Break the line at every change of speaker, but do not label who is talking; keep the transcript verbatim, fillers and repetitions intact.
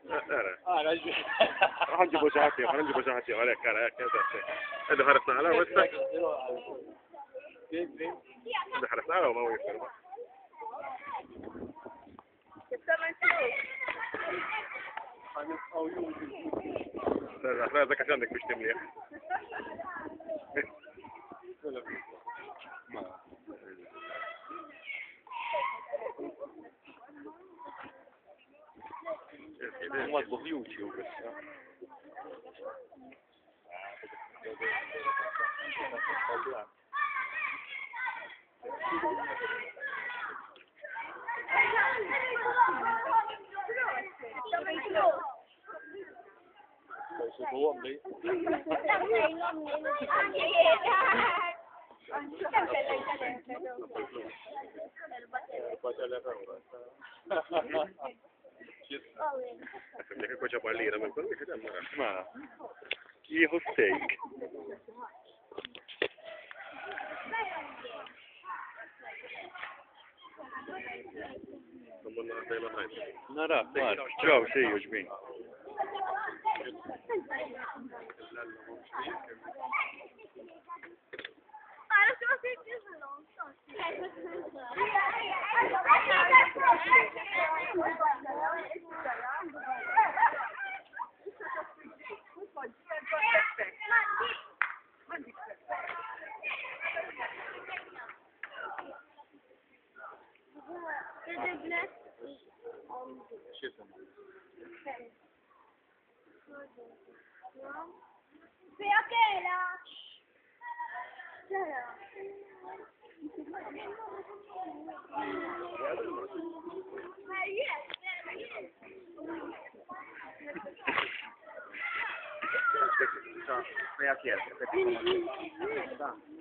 اه رجل
راح نجيبوا شهاتي راح نجيبوا شهاتي عليك كذا كذا إذا حرصنا على وسط إذا حرصنا على وما ويفر لا لا ذاك عندك مش تمليح
والله ضيوتي وبس
Perché qua c'è pallina, ma quello che c'è
ما كيف ستيك
non non sei la frente.
نرى ما جو شيء يجمين
Veo que era.
Vai a chiesa.